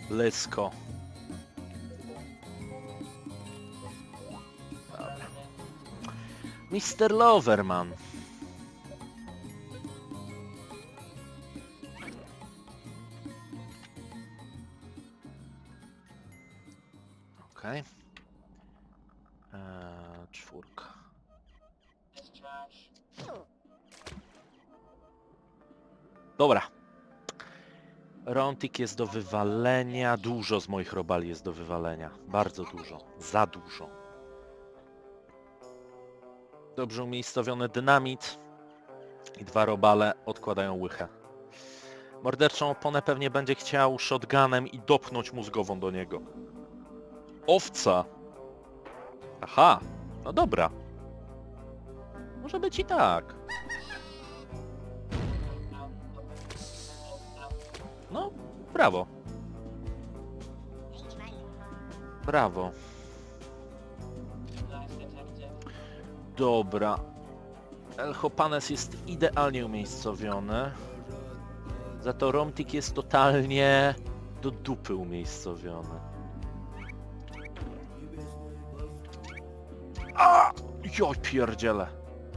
Lysko. Dobra. Mr. Loverman. Okej. Czwórka. Dobra. Rontik jest do wywalenia. Dużo z moich robali jest do wywalenia. Bardzo dużo. Za dużo. Dobrze umiejscowiony dynamit. I 2 robale odkładają łychę. Morderczą oponę pewnie będzie chciał shotgunem i dopchnąć mózgową do niego. Owca! Aha! No dobra. Może być i tak. No, brawo. Brawo. Dobra. El Hopanes jest idealnie umiejscowiony. Za to Romtik jest totalnie do dupy umiejscowiony. A! Joj, pierdziele.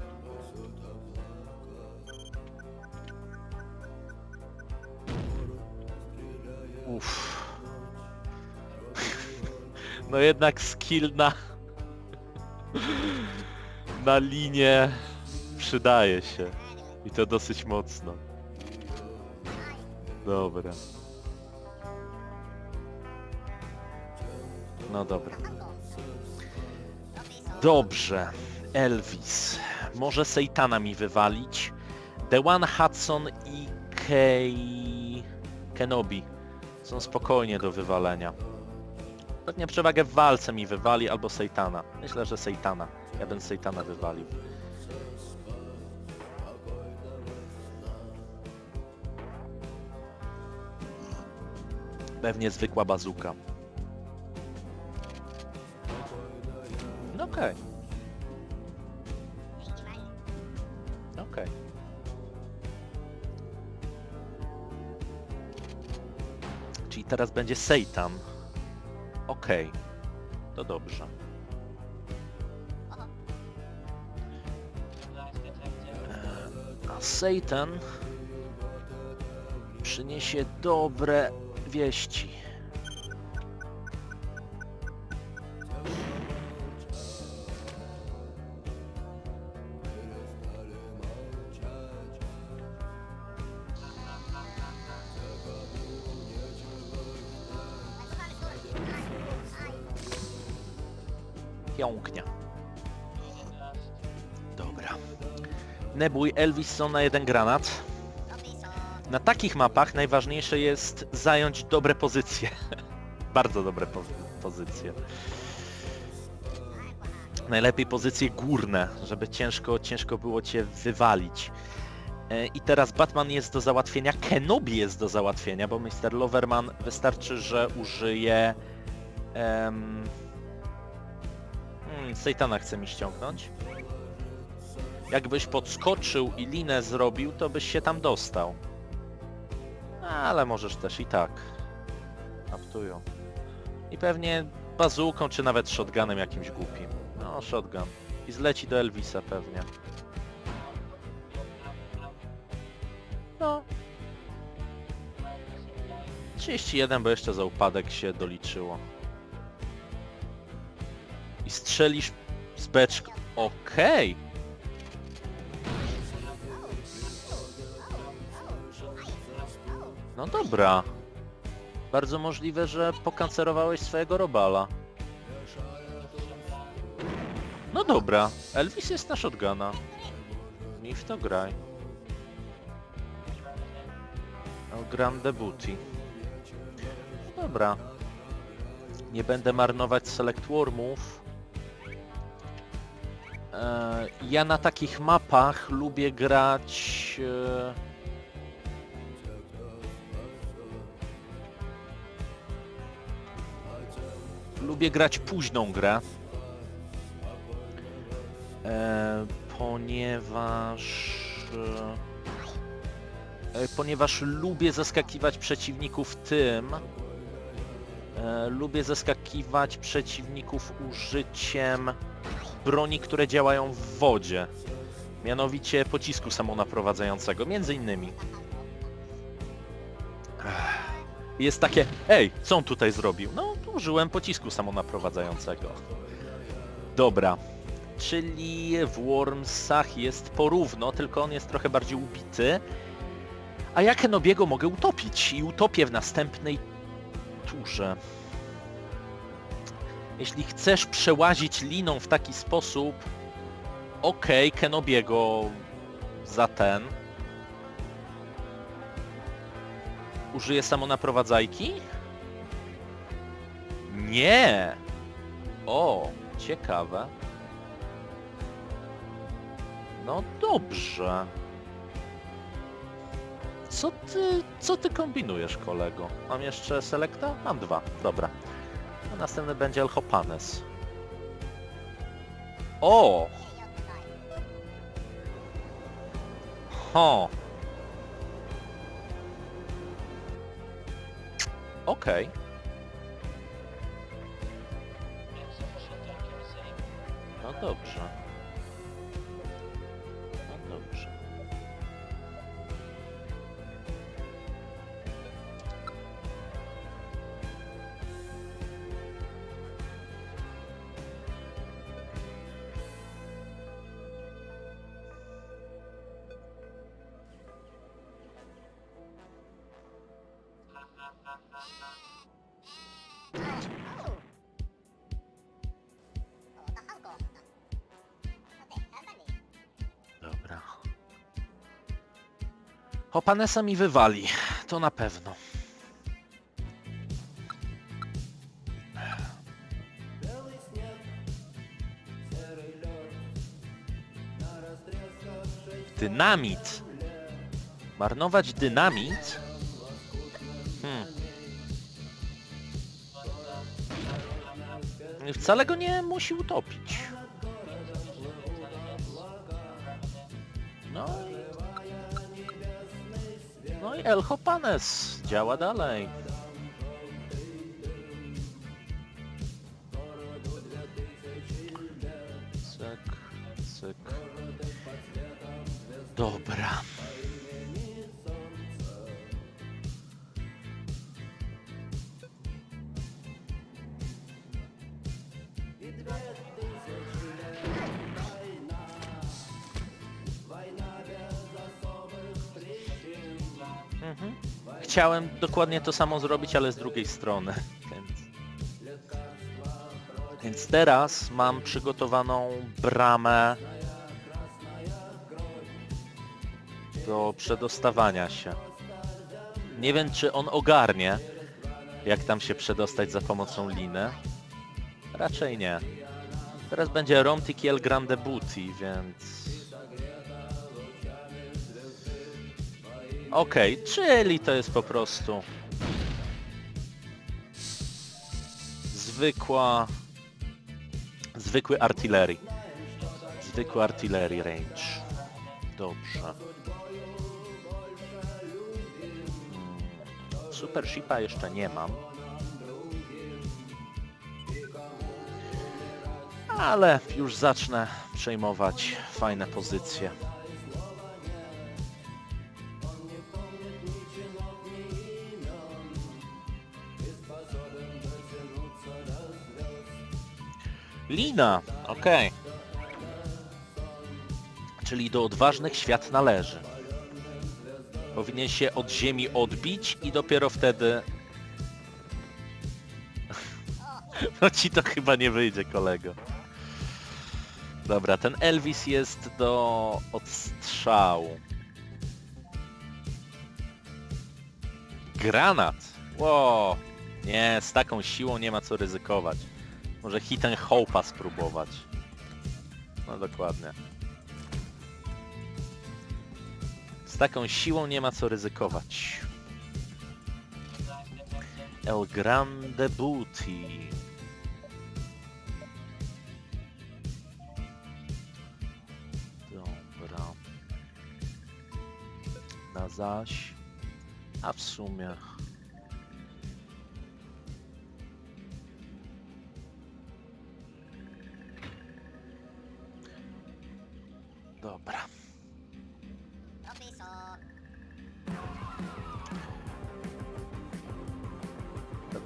Uff. No jednak skill na linię przydaje się. I to dosyć mocno. Dobra. No dobra. Dobrze. Elvis. Może Sejtana mi wywalić. Dewan Hudson i Kenobi są spokojnie do wywalenia. Pewnie przewagę w walce mi wywali albo Sejtana. Myślę, że Sejtana. Ja bym Sejtana wywalił. Pewnie zwykła bazuka. No okej. Okej. Czyli teraz będzie Seitan. Okej. To dobrze. A Seitan przyniesie dobre wieści. Pięknie. Dobra. Nebój, Elvis są na 1 granat. Na takich mapach najważniejsze jest zająć dobre pozycje. Bardzo dobre pozycje. Najlepiej pozycje górne, żeby ciężko było cię wywalić. I teraz Batman jest do załatwienia, Kenobi jest do załatwienia, bo Mr. Loverman wystarczy, że użyje... Sejtana chce mi ściągnąć. Jakbyś podskoczył i linę zrobił, to byś się tam dostał. Ale możesz też i tak. Aptują. I pewnie bazuką, czy nawet shotgunem jakimś głupim. No, shotgun. I zleci do Elvisa pewnie. No. 31, bo jeszcze za upadek się doliczyło. I strzelisz z beczką. Okej. No dobra. Bardzo możliwe, że pokancerowałeś swojego robala. No dobra. Elvis jest na shotguna. I w to graj. No, Grande Booty. No dobra. Nie będę marnować select wormów. Ja na takich mapach lubię grać... Lubię grać późną grę. Ponieważ lubię zaskakiwać przeciwników tym, Lubię zeskakiwać przeciwników użyciem broni, które działają w wodzie. Mianowicie pocisku samonaprowadzającego, między innymi. Jest takie, ej, co on tutaj zrobił? No, użyłem pocisku samonaprowadzającego. Dobra, czyli w Wormsach jest porówno, tylko on jest trochę bardziej ubity. A ja Kenobiego mogę utopić i utopię w następnej turze. Jeśli chcesz przełazić liną w taki sposób, okej, Kenobiego za ten. Użyję samonaprowadzajki? Nie! O, ciekawe. No dobrze. Co ty kombinujesz, kolego? Mam jeszcze Selecta? Mam 2, dobra. A następny będzie Elhopanes. O! Ho! Okej. No dobrze. No dobrze. Dobra. Hopanesa mi wywali, to na pewno. Dynamit. Marnować dynamit? Wcale go nie musi utopić. No i Elhopanes działa dalej. Cyk, cyk. Dobra. Chciałem dokładnie to samo zrobić, ale z drugiej strony. Więc teraz mam przygotowaną bramę do przedostawania się. Nie wiem, czy on ogarnie, jak tam się przedostać za pomocą liny. Raczej nie. Teraz będzie Romtik i El Grande Booty, więc... Okej, czyli to jest po prostu zwykły artylerii. Zwykły artylerii range. Dobrze. Super Shipa jeszcze nie mam. Ale już zacznę przejmować fajne pozycje. Lina, okej. Czyli do odważnych świat należy. Powinien się od ziemi odbić i dopiero wtedy... No ci to chyba nie wyjdzie, kolego. Dobra, ten Elvis jest do odstrzału. Granat! Wow. Nie, z taką siłą nie ma co ryzykować. Może hit and hope'a spróbować. No dokładnie. Z taką siłą nie ma co ryzykować. El Grande Booty. Dobra. Na zaś. A w sumie...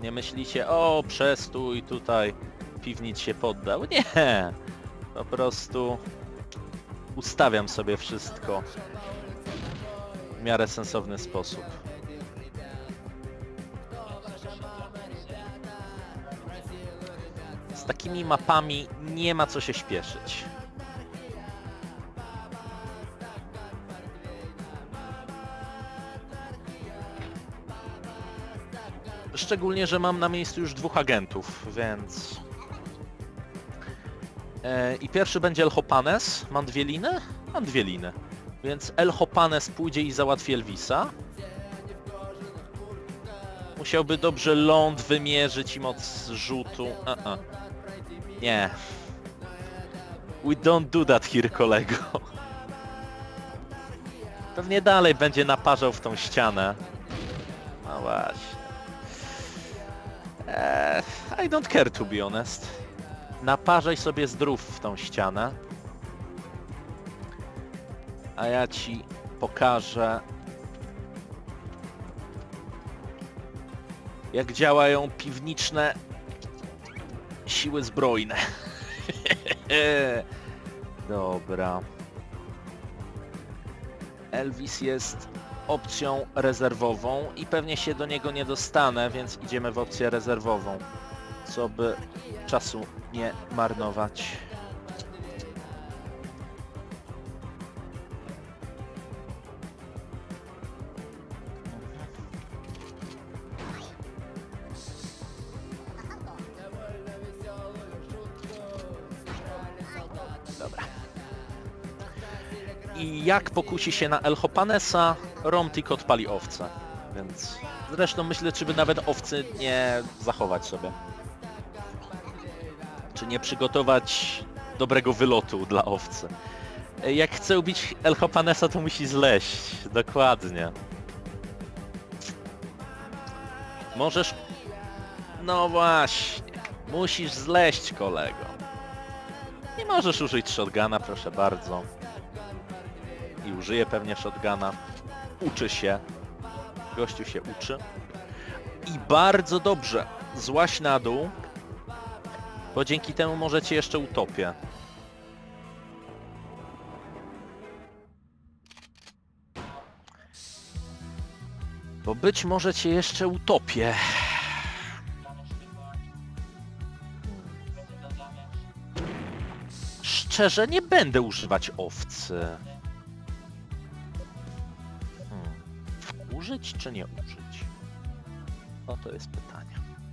Nie myślicie, o przestój tutaj, piwnic się poddał. Nie, po prostu ustawiam sobie wszystko w miarę sensowny sposób. Z takimi mapami nie ma co się śpieszyć. Szczególnie, że mam na miejscu już 2 agentów, więc... I pierwszy będzie El Hopanes. Mam 2 liny? Mam 2 liny. Więc El Hopanes pójdzie i załatwi Elvisa. Musiałby dobrze ląd wymierzyć i moc rzutu. Nie. We don't do that here, kolego. Pewnie dalej będzie naparzał w tą ścianę. No właśnie. I don't care, to be honest. Naparzaj sobie zdrów w tą ścianę. A ja ci pokażę, jak działają piwniczne siły zbrojne. Dobra. Elvis jest opcją rezerwową i pewnie się do niego nie dostanę, więc idziemy w opcję rezerwową, co by czasu nie marnować. Dobra. I jak pokusi się na El Hopanesa, Romtik odpali owce. Więc zresztą myślę, czy by nawet owcy nie zachować sobie. Czy nie przygotować dobrego wylotu dla owcy. Jak chce ubić El Hopanesa, to musi zleść. Dokładnie. Możesz... No właśnie. Musisz zleść, kolego. Nie możesz użyć shotguna, proszę bardzo. I użyje pewnie shotguna. Uczy się. Gościu się uczy. I bardzo dobrze. Złaź na dół. Bo dzięki temu możecie jeszcze utopię. Bo być może cię jeszcze utopię. Szczerze, nie będę używać owcy. Użyć czy nie użyć? No to jest pytanie.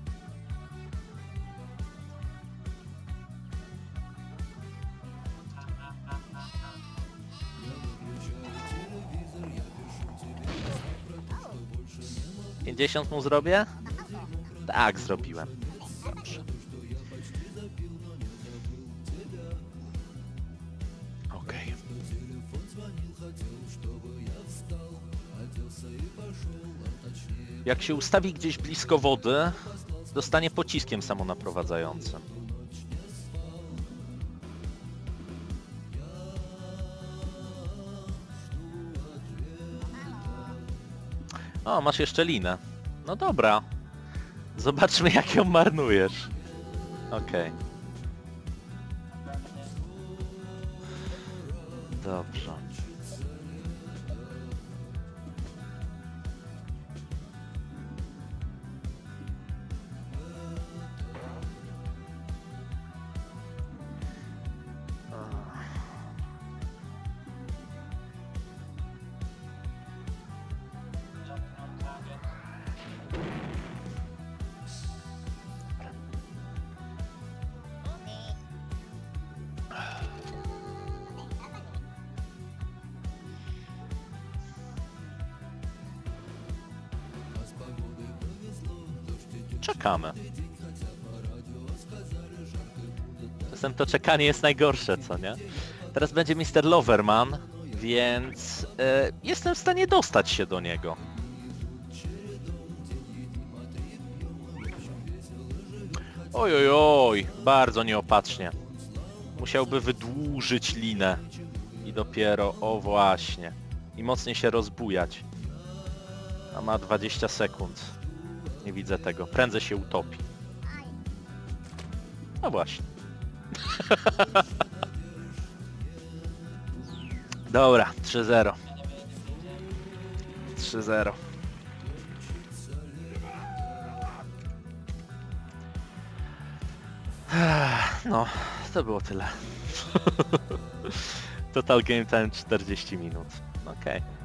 $50 mu zrobię? Tak, zrobiłem. Dobrze. Okej. Jak się ustawi gdzieś blisko wody, dostanie pociskiem samonaprowadzającym. O, masz jeszcze linę. No dobra. Zobaczmy, jak ją marnujesz. Okej. Dobrze. Czekamy. Czasem to czekanie jest najgorsze, co nie? Teraz będzie Mr. Loverman, więc jestem w stanie dostać się do niego. Oj, oj, oj, bardzo nieopatrznie. Musiałby wydłużyć linę. I dopiero, o właśnie. I mocniej się rozbujać. A ma 20 sekund. Nie widzę tego. Prędzej się utopi. No właśnie. Dobra, 3-0. 3-0. No, to było tyle. Total game time 40 minut. Okej.